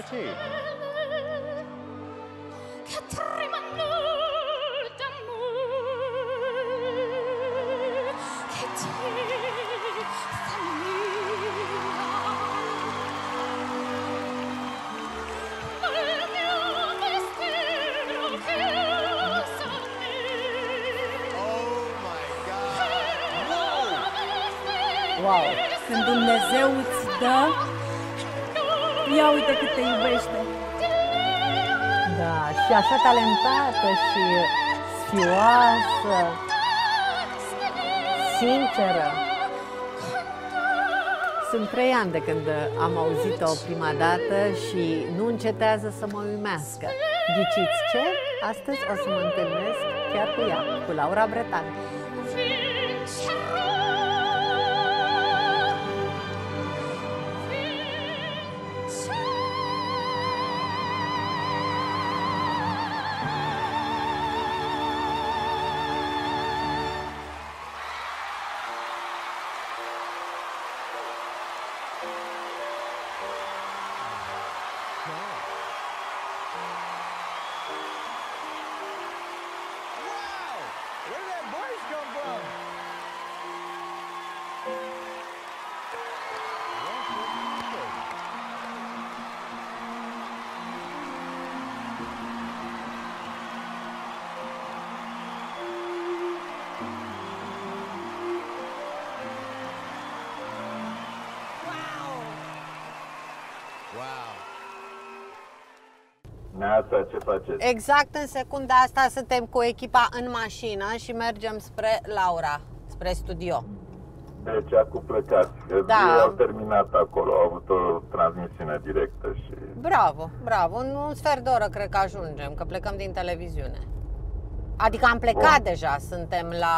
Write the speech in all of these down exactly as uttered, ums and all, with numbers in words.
Sì. Wow! Când Dumnezeu îți dă, ia uite cât te iubește. Da, și așa talentată și sfioasă, sinceră. Sunt trei ani de când am auzit-o prima dată și nu încetează să mă uimească. Ghiciți ce? Astăzi o să mă întâlnesc chiar cu ea, cu Laura Bretan. Neața, ce faceți? Exact în secunda asta suntem cu echipa în mașină și mergem spre Laura, spre studio. Deci, acum plecați. Da. Ei au terminat acolo, au avut o transmisiune directă și... Bravo, bravo. În un sfert de oră cred că ajungem, că plecăm din televiziune. Adică am plecat Bun. deja, suntem la...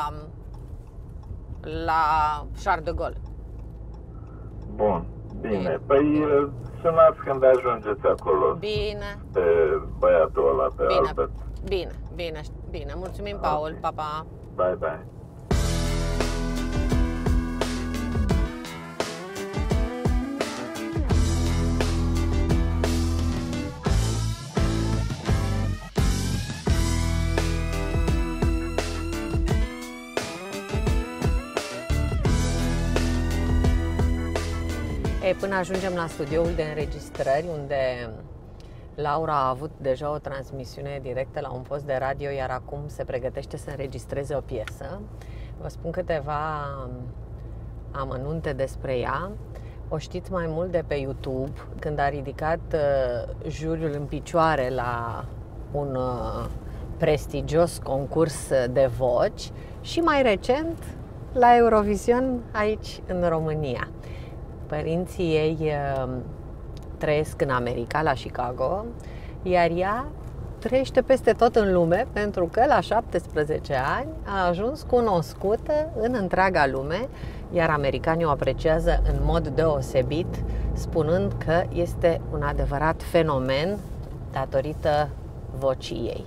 la Charles de Gaulle. Bun, bine. bine. Păi sunați când ajungeți acolo. Bine. Pe băiatul ăla, pe bine. Albert. Bine, bine, bine. Mulțumim, Paul. Okay. Pa, pa. Bye, bye. E, până ajungem la studioul de înregistrări, unde Laura a avut deja o transmisiune directă la un post de radio, iar acum se pregătește să înregistreze o piesă. Vă spun câteva amănunte despre ea. O știți mai mult de pe YouTube, când a ridicat uh, juriul în picioare la un uh, prestigios concurs de voci și mai recent la Eurovision aici în România. Părinții ei uh, trăiesc în America, la Chicago, iar ea trăiește peste tot în lume, pentru că la șaptesprezece ani a ajuns cunoscută în întreaga lume, iar americanii o apreciază în mod deosebit, spunând că este un adevărat fenomen datorită vocii ei.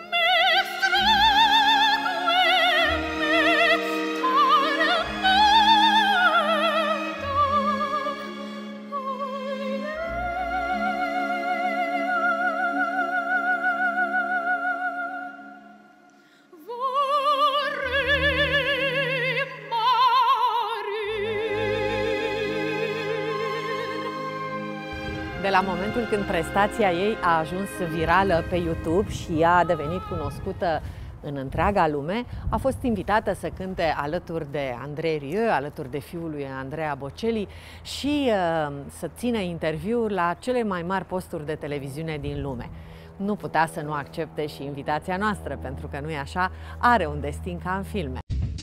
De la momentul când prestația ei a ajuns virală pe YouTube și ea a devenit cunoscută în întreaga lume, a fost invitată să cânte alături de Andrei Rieu, alături de fiul lui Andrea Bocelli și uh, să țină interviuri la cele mai mari posturi de televiziune din lume. Nu putea să nu accepte și invitația noastră, pentru că, nu-i așa, are un destin ca în filme.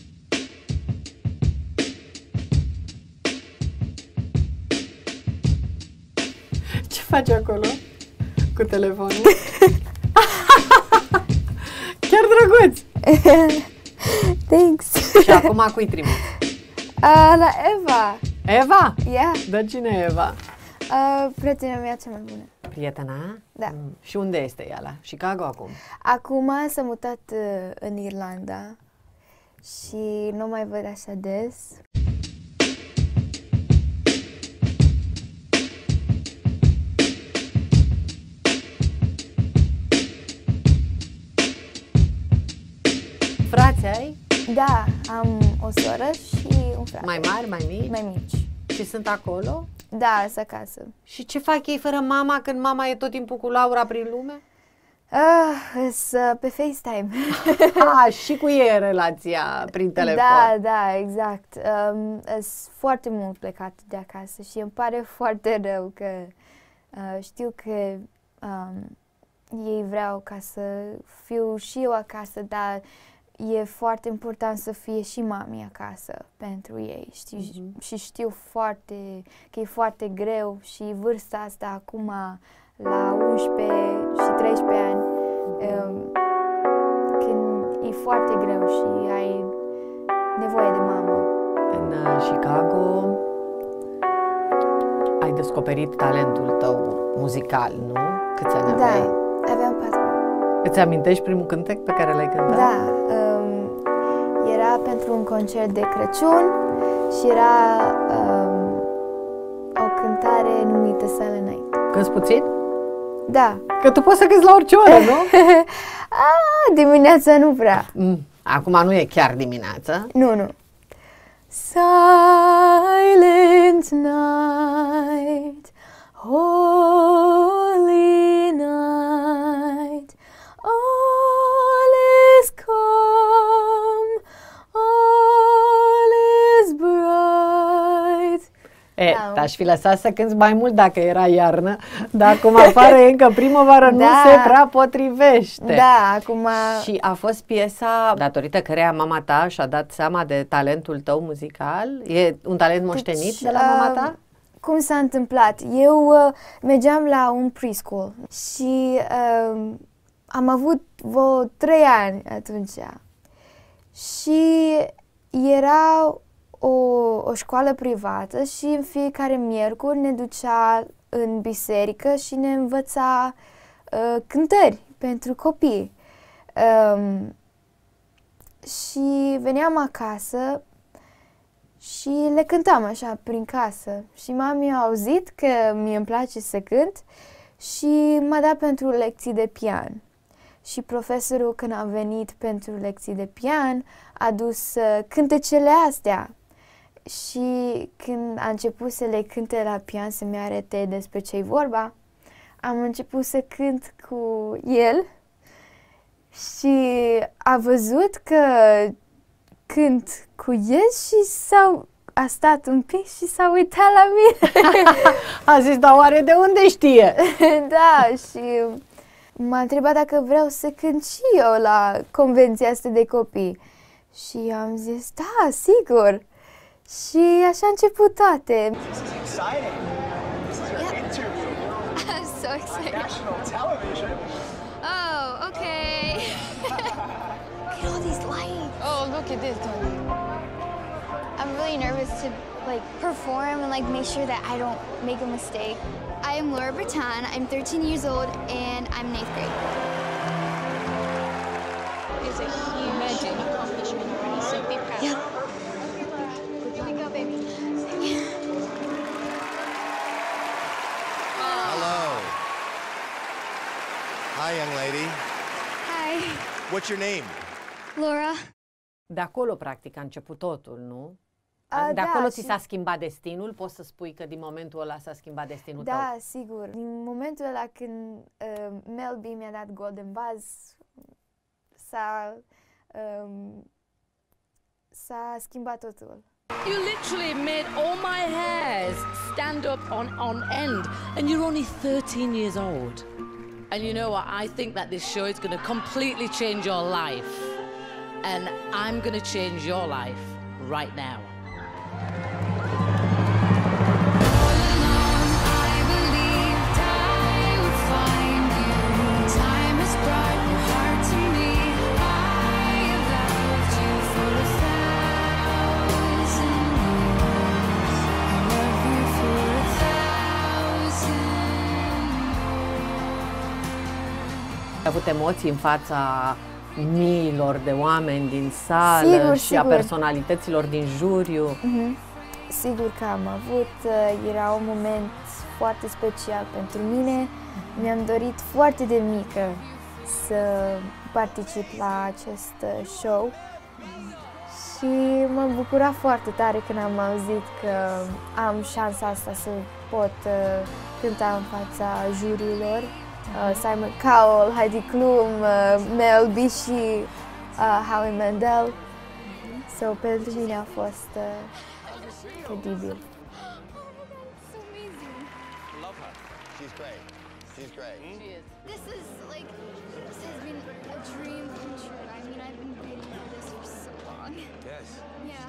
Ce faci acolo cu telefonul? Chiar drăguț! Thanks! Și acum cui trimiți? Uh, la Eva! Eva? Yeah! Dar cine e Eva? Uh, prietena mea cea mai bună. Prietena? Da. Mm. Și unde este ea? La Chicago acum? Acum s-a mutat uh, în Irlanda și nu mai văd așa des. Da, am o soră și un frate. Mai mari, mai mici? Mai mici. Și sunt acolo? Da, sunt acasă. Și ce fac ei fără mama când mama e tot timpul cu Laura prin lume? Ah, sunt pe FaceTime. Ah, și cu ei e relația prin telefon. Da, da, exact. Um, sunt foarte mult plecat de acasă și îmi pare foarte rău că uh, știu că um, ei vreau ca să fiu și eu acasă, dar e foarte important să fie și mami acasă pentru ei. Știi? Mm-hmm. Și știu foarte că e foarte greu și vârsta asta acum la unsprezece și treisprezece ani, um, când e foarte greu și ai nevoie de mamă. În uh, Chicago ai descoperit talentul tău muzical, nu? Câți ani Da, aveai? aveam patru. Îți amintești primul cântec pe care l-ai cântat? Da, um, era pentru un concert de Crăciun și era um, o cântare numită Silent Night. Cânti puțin? Da. Că tu poți să cânti la orice oră, nu? Ah, dimineața nu prea. Mm. Acum nu e chiar dimineața. Nu, nu. Silent night, holy night, all is calm, all is bright. E, Da. te-aș fi lăsat să cânti mai mult dacă era iarnă, dar acum afară e încă primăvară, nu Da. se prea potrivește. Da, acum... Și a fost piesa datorită căreia mama ta și-a dat seama de talentul tău muzical? E un talent moștenit Deci, de la mama ta? uh, Cum s-a întâmplat? Eu uh, mergeam la un preschool și uh, am avut vreo trei ani atunci. Și era o, o școală privată și în fiecare miercuri ne ducea în biserică și ne învăța uh, cântări pentru copii. Um, și veneam acasă și le cântam așa prin casă și mami a auzit că mie îmi place să cânt și m-a dat pentru lecții de pian. Și profesorul, când a venit pentru lecții de pian, a dus uh, cântecele astea. Și când a început să le cânte la pian, să-mi arate despre ce-i vorba, am început să cânt cu el și a văzut că cânt cu el și s-a, a stat un pic și s-a uitat la mine. A zis, dar oare de unde știe? Da, și m-a întrebat dacă vreau să cânt și eu la convenția asta de copii. Și am zis, da, sigur. Și așa a început toate. This is exciting. This is your interview. I'm so excited. National television. Oh, okay. Look at all these lights. Oh, look at this, Tony. I'm really nervous to like perform and like make sure that I don't make a mistake. I am Laura Breton. I'm thirteen years old and I'm in eighth grade. It's a huge accomplishment. You're so be proud. Yep. Here we go, baby. Hello. Hi, young lady. Hi, What's your name? Laura. De acolo, practic, a început totul, nu? A, De da, acolo ți și- s-a schimbat destinul? Poți să spui că din momentul ăla s-a schimbat destinul tău? Da, sigur. Din momentul ăla când uh, Melby mi-a dat Golden Buzz, s-a, um, s-a schimbat totul. You literally made all my hairs stand up on, on end, and you're only thirteen years old. And you know what? I think that this show is going to completely change your life. And I'm going to change your life right now. Ai avut emoții în fața miilor de oameni din sală Sigur, și a sigur. personalităților din juriu? Mm-hmm. Sigur că am avut, uh, era un moment foarte special pentru mine. Mi-am dorit foarte de mică să particip la acest uh, show Și m-am bucurat foarte tare când am auzit că am șansa asta să pot uh, cânta în fața jurilor. Uh, Simon Cowell, Heidi Klum, uh, Mel B și uh, Howie Mandel. So, pentru mine a fost uh, credibil. Love her. She's great. She's great. She is. This is like, this has been a dream come true. I mean, I've been waiting for this for so long. Yes. Yeah.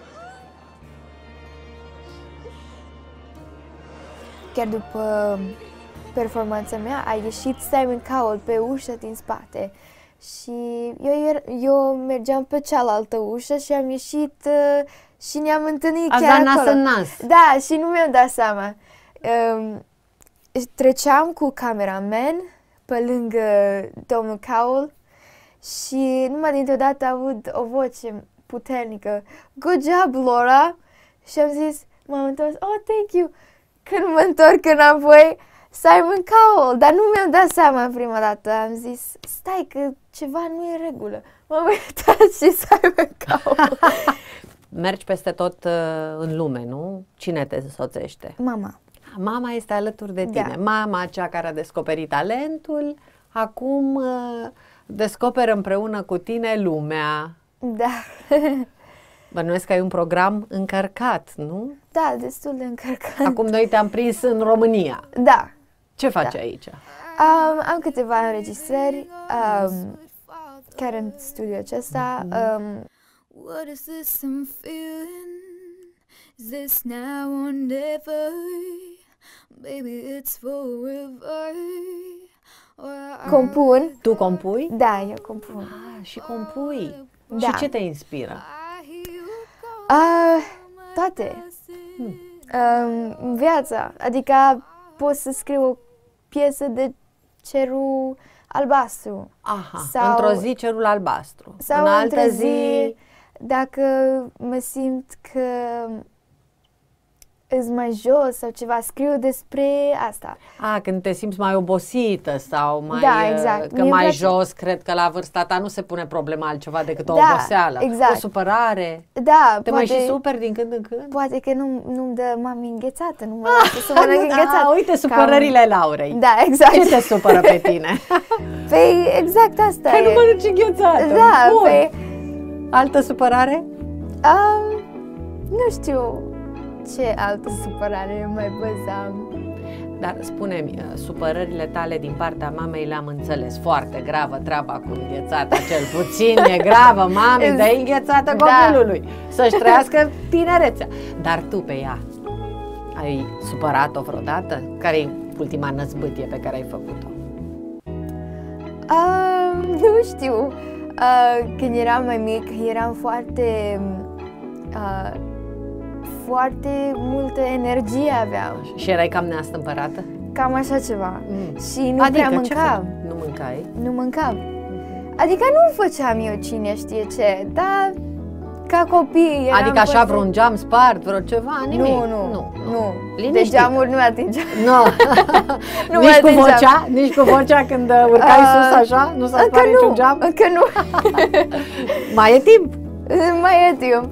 Chiar după performanța mea a ieșit Simon Cowell pe ușa din spate și eu, er, eu mergeam pe cealaltă ușă și am ieșit uh, și ne-am întâlnit Ați chiar dat nas acolo. în nas. Da, și nu mi-am dat seama. Um, treceam cu cameraman pe lângă domnul Cowell și numai dintr-o dată aud o voce puternică. Good job, Laura! Și am zis, m-am întors, oh, thank you! Când mă întorc înapoi, Simon Cowell, dar nu mi-am dat seama în prima dată. Am zis, stai că ceva nu e în regulă. M-am uitat și Simon Cowell. Mergi peste tot uh, în lume, nu? Cine te însoțește? Mama. Mama este alături de tine. Da. Mama, cea care a descoperit talentul, acum uh, descoperă împreună cu tine lumea. Da. Bănuiesc că ai un program încărcat, nu? Da, destul de încărcat. Acum noi te-am prins în România. Da. Ce faci Da. aici? Um, am câteva înregistrări, um, chiar în studiul acesta. Um, What is this I'm feeling? Is this now or never? Baby, it's forever. Or compun. Tu compui? Da, eu compun. Ah, și compui. Da. Și ce te inspiră? Uh, toate. Um, în viața. Adică pot să scriu o piesă de cerul albastru. Aha, Sau- într-o zi cerul albastru. Sau în altă într-o zi... zi, dacă mă simt că îs mai jos sau ceva, scriu despre asta. A, când te simți mai obosită sau mai, Da, uh, exact. că Mie îmi mai place- jos, cred că la vârsta ta nu se pune problema altceva decât o Da, oboseală. exact. O supărare. Da, Te mai și superi din când în când? Poate că nu, nu-mi dă mami înghețată, nu mă lasă să mănânc înghețată. Ah, uite, supărările Laurei. Da, exact. Ce te supără pe tine? Păi, exact asta Că e. nu mănânci înghețată. Da, Bun. păi, Altă supărare? um, nu știu ce altă supărare mai băzam. Dar spune-mi, uh, supărările tale din partea mamei le-am înțeles. Foarte gravă treaba cu înghețata, cel puțin e gravă, mami, Is- dă-i înghețată Da. copilului, să-și trăiască tinerețea. Dar tu pe ea, ai supărat-o vreodată? Care e ultima năzbâtie pe care ai făcut-o? Um, nu știu. Uh, când eram mai mic, eram foarte... Uh, foarte multă energie aveam. Și erai cam neastâmpărată? Cam așa ceva. Mm. Și nu adică, prea ce mâncam. fă- Nu mâncai? Nu mâncam. Adică nu făceam eu cine știe ce, dar ca copii eram Adică așa foarte- vreun geam spart, vreo ceva? Nimic? Nu, nu, nu. nu. De Liniștită. geamuri nu atingeam. Nu. Nu nici mă cu atingeam. vocea? Nici cu vocea când uh, urcai Uh, sus așa? Nu s-a Încă spart niciun nu, geam? încă nu. Mai e timp. Mai e timp.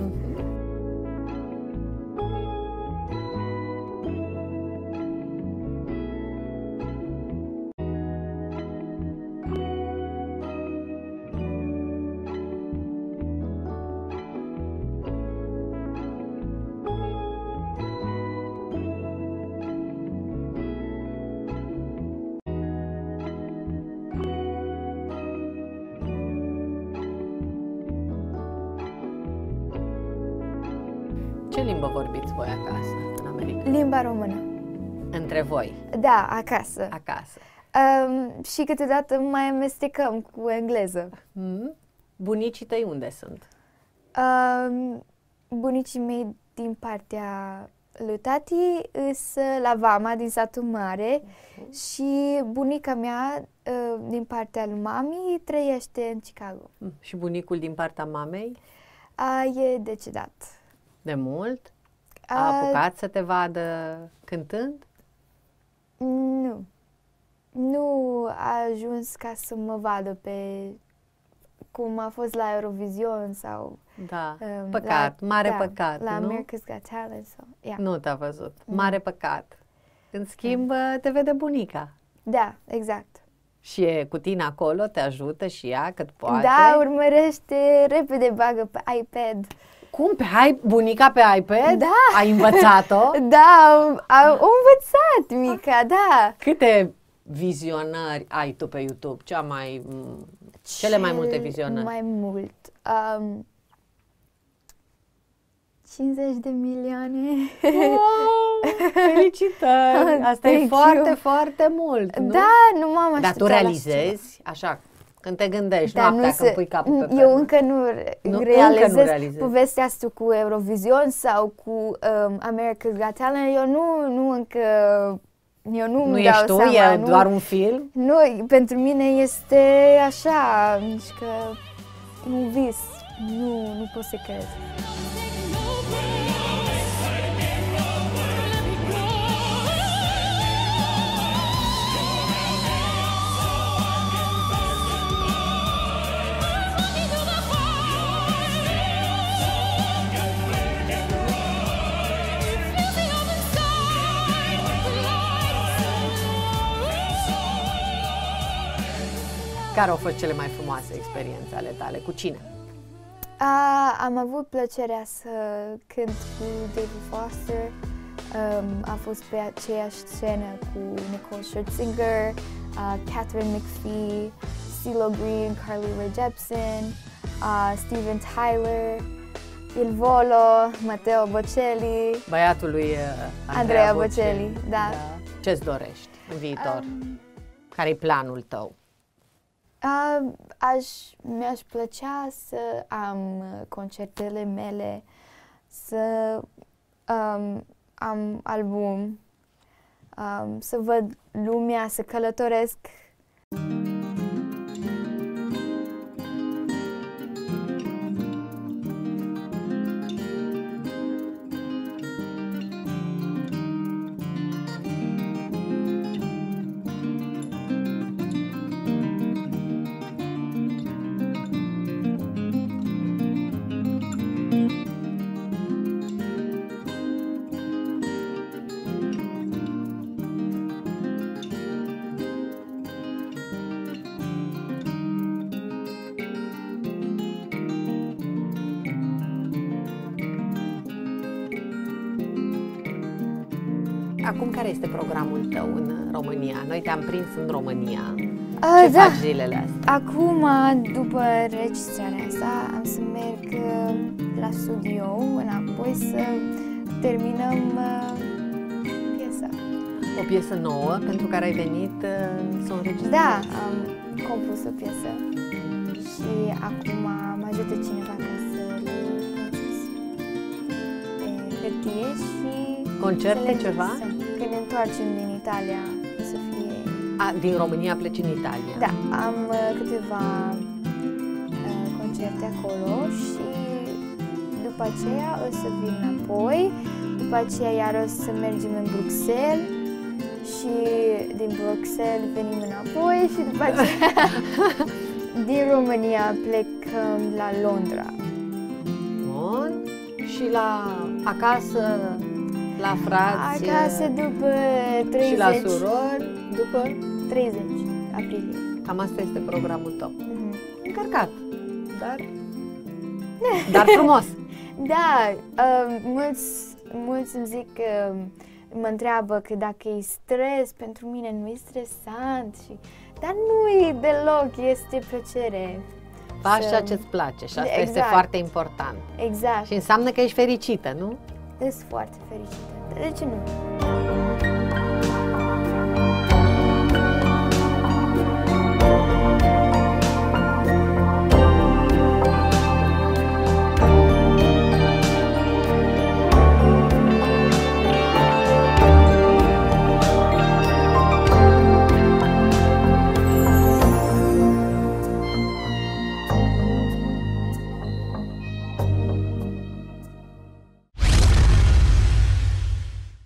Ce limbă vorbiți voi acasă, în America? Limba română. Între voi, Da, acasă. acasă. Um, și câteodată mai amestecăm cu engleză. Mm? Bunicii tăi unde sunt? Um, bunicii mei din partea lui tati îs la Vama, din satul mare, și bunica mea uh, din partea lui mami trăiește în Chicago. Mm. Și bunicul din partea mamei? Uh, e decedat. De mult? A Uh, apucat să te vadă cântând? Nu. Nu a ajuns ca să mă vadă pe cum a fost la Eurovision sau... Da, um, păcat, la, mare da, păcat, la nu? America's Got Talent. Sau, yeah. Nu te-a văzut, mare păcat. În schimb, te vede bunica. Da, exact. Și e cu tine acolo, te ajută și ea cât poate. Da, urmărește, repede bagă pe iPad. Cum? Pe ai bunica pe iPad? Da. Ai învățat-o? Da, am, am învățat, mica, da. Câte vizionări ai tu pe YouTube? Cea mai, cele mai multe vizionări? Mai mult. Um, cincizeci de milioane. Wow, felicitări! Asta e Thank foarte, you. foarte mult, nu? Da, nu m-am Dar așteptat tu la realizezi, așa, când te gândești, Dar noaptea, nu când se, pui capul pe Eu pernă. încă nu, Nu, realizez, încă nu realizezi. povestea asta cu Eurovision sau cu um, America's Got Talent. Eu nu, nu încă... Eu nu, Nu îmi ești dau tu? seama, E nu, doar un film? Nu, pentru mine este așa, nici că un vis. Nu, nu pot să cred. Care au fost cele mai frumoase experiențe ale tale? Cu cine? A, am avut plăcerea să cânt cu David Foster. Um, a fost pe aceeași scenă cu Nicole Scherzinger, uh, Catherine McPhee, CeeLo Green, Carly Rae Jepsen, uh, Steven Tyler, Il Volo, Matteo Bocelli, Băiatul lui uh, Andrea, Andrea Bocelli. Bocelli, da. Ce-ți dorești în viitor? Um, Care-i planul tău? Uh, aș, mi-aș plăcea să am concertele mele, să um, am album, um, să văd lumea, să călătoresc. Acum, care este programul tău în România? Noi te-am prins în România. Uh, Ce da. faci zilele astea? Acum, după registrarea asta, am să merg uh, la studio înapoi să terminăm uh, piesa. O piesă nouă pentru care ai venit uh, să o înregistrezi? Da, am compus o piesă și acum mă ajută cineva ca să le lansez pe hârtie și Concerte, să le ceva? înregistrăm. Când ne întoarcem din Italia, să fie... A, din România pleci în Italia? Da, am uh, câteva uh, concerte acolo și după aceea o să vin înapoi, după aceea iar o să mergem în Bruxelles și din Bruxelles venim înapoi și după aceea din România plecăm la Londra. Bun. Și la acasă, la frați Acasă după treizeci. și la surori, după? treizeci aprilie. Cam asta este programul tău. Mhm. Încărcat, dar, dar frumos. Da, uh, mulți, mulți îmi zic că mă întreabă că dacă e stres, pentru mine nu e stresant, și, dar nu e deloc, este plăcere. Faci Să- ceea ce-ți place și asta este Exact. foarte important. Exact, Și înseamnă că ești fericită, nu? sunt foarte fericită. De ce nu?